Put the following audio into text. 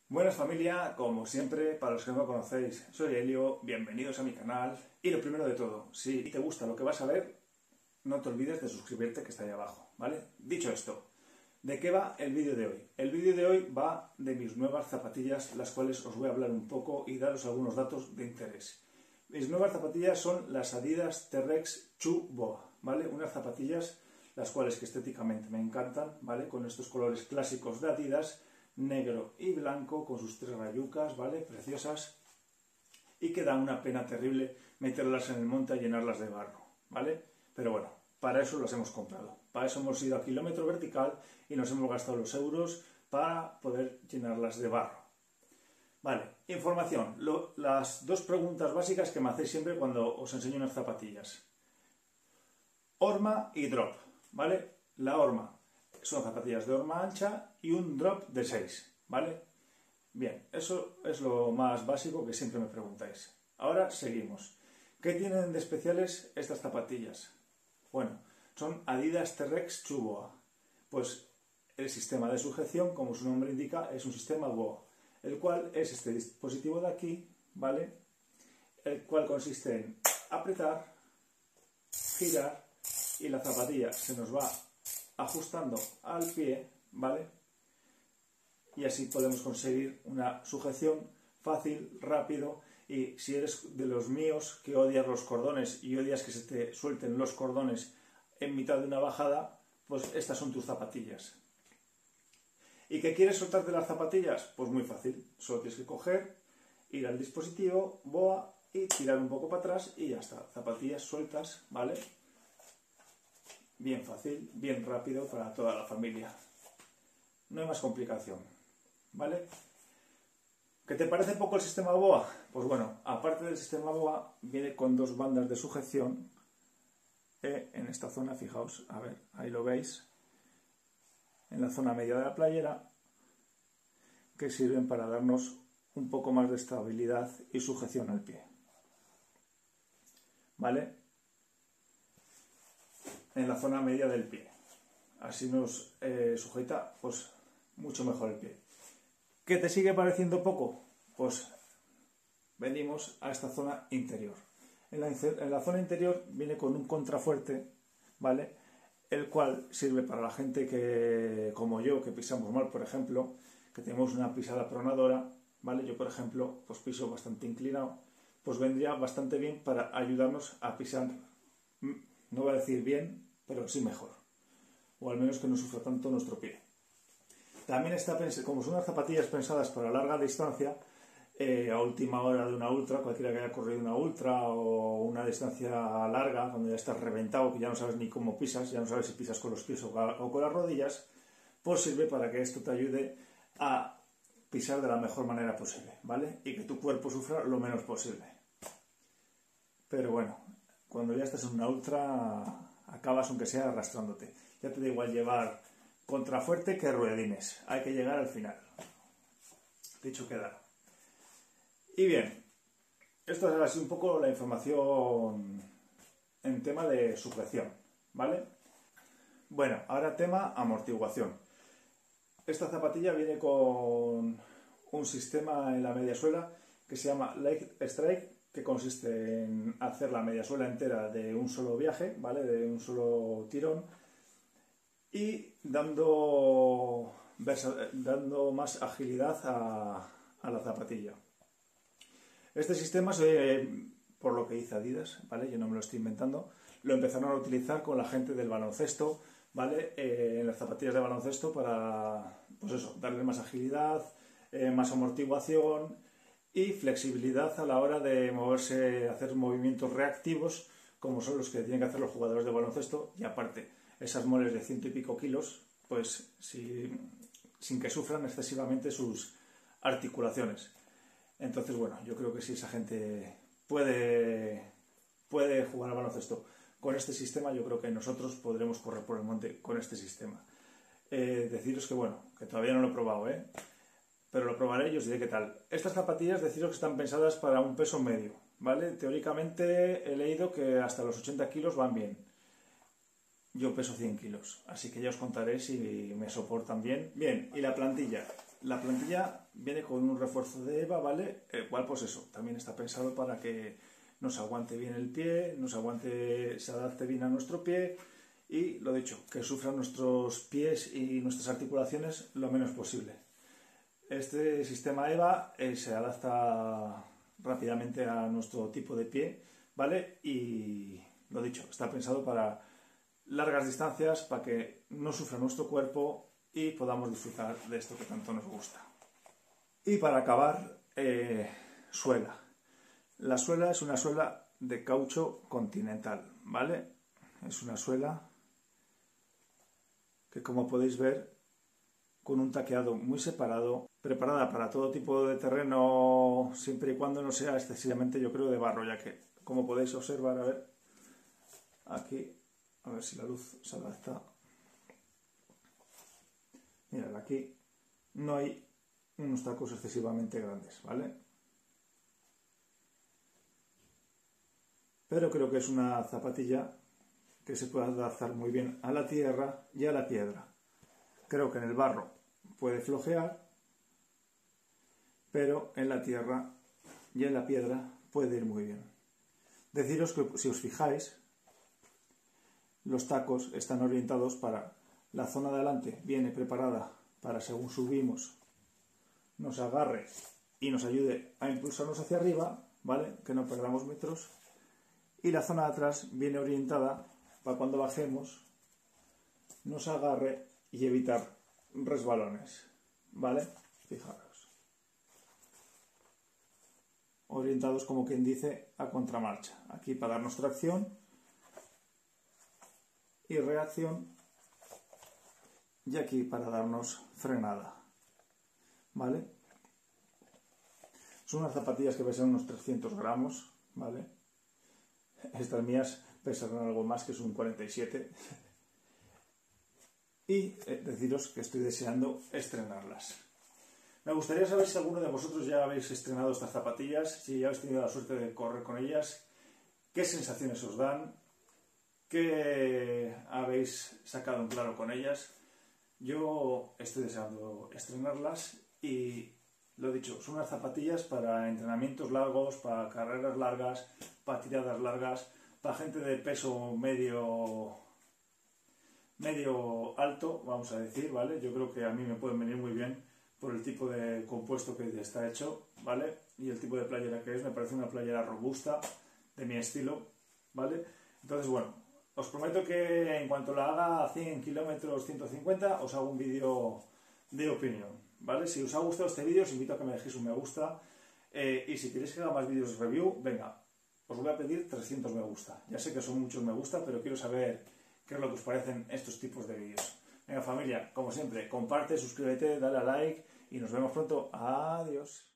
Buenas familia, como siempre, para los que no me conocéis, soy Elio, bienvenidos a mi canal. Y lo primero de todo, si te gusta lo que vas a ver, no te olvides de suscribirte que está ahí abajo, ¿vale? Dicho esto, ¿de qué va el vídeo de hoy? El vídeo de hoy va de mis nuevas zapatillas, las cuales os voy a hablar un poco y daros algunos datos de interés. Mis nuevas zapatillas son las Adidas Terrex Chu Boa, ¿vale? Unas zapatillas las cuales que estéticamente me encantan, ¿vale? Con estos colores clásicos de Adidas, negro y blanco, con sus tres rayucas, ¿vale? Preciosas, y que da una pena terrible meterlas en el monte a llenarlas de barro, ¿vale? Pero bueno, para eso las hemos comprado. Para eso hemos ido a kilómetro vertical y nos hemos gastado los euros para poder llenarlas de barro. Vale, información. Las dos preguntas básicas que me hacéis siempre cuando os enseño unas zapatillas. Horma y drop, ¿vale? La horma son zapatillas de horma ancha y un drop de 6, ¿vale? Bien, eso es lo más básico que siempre me preguntáis. Ahora seguimos. ¿Qué tienen de especiales estas zapatillas? Bueno, son Adidas Terrex Chu Boa. Pues el sistema de sujeción, como su nombre indica, es un sistema BOA, el cual es este dispositivo de aquí, ¿vale? El cual consiste en apretar, girar y la zapatilla se nos va ajustando al pie, ¿vale? Y así podemos conseguir una sujeción fácil, rápido, y si eres de los míos que odias los cordones y odias que se te suelten los cordones en mitad de una bajada, pues estas son tus zapatillas. ¿Y qué quieres soltarte las zapatillas? Pues muy fácil, solo tienes que coger, ir al dispositivo, BOA y tirar un poco para atrás y ya está, zapatillas sueltas, ¿vale? Bien fácil, bien rápido para toda la familia. No hay más complicación, ¿vale? ¿Qué te parece poco el sistema BOA? Pues bueno, aparte del sistema BOA, viene con dos bandas de sujeción en esta zona, fijaos, a ver, ahí lo veis, en la zona media de la playera, que sirven para darnos un poco más de estabilidad y sujeción al pie, ¿vale? En la zona media del pie. Así nos sujeta pues mucho mejor el pie. ¿Qué te sigue pareciendo poco? Pues venimos a esta zona interior. En la zona interior viene con un contrafuerte, ¿vale? El cual sirve para la gente que, como yo, que pisamos mal, por ejemplo, que tenemos una pisada pronadora, ¿vale? Yo, por ejemplo, pues piso bastante inclinado, pues vendría bastante bien para ayudarnos a pisar, no voy a decir bien, pero sí mejor, o al menos que no sufra tanto nuestro pie. También está, como son unas zapatillas pensadas para larga distancia, a última hora de una ultra, cualquiera que haya corrido una ultra o una distancia larga, donde ya estás reventado, que ya no sabes ni cómo pisas, ya no sabes si pisas con los pies o con las rodillas, pues sirve para que esto te ayude a pisar de la mejor manera posible, ¿vale? Y que tu cuerpo sufra lo menos posible. Pero bueno, cuando ya estás en una ultra, acabas aunque sea arrastrándote. Ya te da igual llevar contrafuerte que ruedines. Hay que llegar al final. Dicho queda. Y bien, esto es así un poco la información en tema de sujeción, ¿vale? Bueno, ahora tema amortiguación. Esta zapatilla viene con un sistema en la mediasuela que se llama Leg Strike, que consiste en hacer la mediasuela entera de un solo viaje, ¿vale? De un solo tirón, y dando más agilidad a la zapatilla. Este sistema, por lo que dice Adidas, ¿vale? Yo no me lo estoy inventando, lo empezaron a utilizar con la gente del baloncesto, ¿vale? En las zapatillas de baloncesto para, pues eso, darle más agilidad, más amortiguación y flexibilidad a la hora de moverse, hacer movimientos reactivos, como son los que tienen que hacer los jugadores de baloncesto, y aparte, esas moles de 100 y pico kilos, pues sin que sufran excesivamente sus articulaciones. Entonces, bueno, yo creo que si esa gente puede jugar al baloncesto con este sistema, yo creo que nosotros podremos correr por el monte con este sistema. Deciros que, bueno, que todavía no lo he probado, pero lo probaré y os diré qué tal. Estas zapatillas, deciros que están pensadas para un peso medio, ¿vale? Teóricamente he leído que hasta los 80 kilos van bien. Yo peso 100 kilos, así que ya os contaré si me soportan bien. Bien, y la plantilla. La plantilla viene con un refuerzo de EVA, ¿vale? El cual, pues eso, también está pensado para que nos aguante bien el pie, se adapte bien a nuestro pie y, lo dicho, que sufran nuestros pies y nuestras articulaciones lo menos posible. Este sistema EVA se adapta rápidamente a nuestro tipo de pie, ¿vale? Y, lo dicho, está pensado para largas distancias, para que no sufra nuestro cuerpo y podamos disfrutar de esto que tanto nos gusta. Y para acabar, suela. La suela es una suela de caucho continental, ¿vale? Es una suela que, como podéis ver, con un taqueado muy separado, preparada para todo tipo de terreno, siempre y cuando no sea excesivamente, yo creo, de barro, ya que, como podéis observar, a ver, aquí, a ver si la luz se adapta. Mirad, aquí no hay unos tacos excesivamente grandes, ¿vale? Pero creo que es una zapatilla que se puede adaptar muy bien a la tierra y a la piedra. Creo que en el barro puede flojear, pero en la tierra y en la piedra puede ir muy bien. Deciros que, si os fijáis, los tacos están orientados para la zona de adelante, viene preparada para, según subimos, nos agarre y nos ayude a impulsarnos hacia arriba, ¿vale? Que no perdamos metros. Y la zona de atrás viene orientada para cuando bajemos nos agarre y evitar resbalones, ¿vale? Fijaros. Orientados, como quien dice, a contramarcha. Aquí para darnos tracción y reacción, y aquí para darnos frenada, ¿vale? Son unas zapatillas que pesan unos 300 gramos, ¿vale? Estas mías pesarán algo más, que es un 47. Y deciros que estoy deseando estrenarlas. Me gustaría saber si alguno de vosotros ya habéis estrenado estas zapatillas, si ya habéis tenido la suerte de correr con ellas, qué sensaciones os dan, qué habéis sacado en claro con ellas. Yo estoy deseando estrenarlas y, lo dicho, son unas zapatillas para entrenamientos largos, para carreras largas, para tiradas largas, para gente de peso medio alto, vamos a decir, ¿vale? Yo creo que a mí me pueden venir muy bien por el tipo de compuesto que está hecho, ¿vale? Y el tipo de playera que es, me parece una playera robusta, de mi estilo, ¿vale? Entonces, bueno, os prometo que en cuanto la haga a 100 kilómetros, 150, os hago un vídeo de opinión, ¿vale? Si os ha gustado este vídeo, os invito a que me dejéis un me gusta, y si queréis que haga más vídeos review, venga, os voy a pedir 300 me gusta. Ya sé que son muchos me gusta, pero quiero saber qué es lo que os parecen estos tipos de vídeos. Venga, familia, como siempre, comparte, suscríbete, dale a like y nos vemos pronto. Adiós.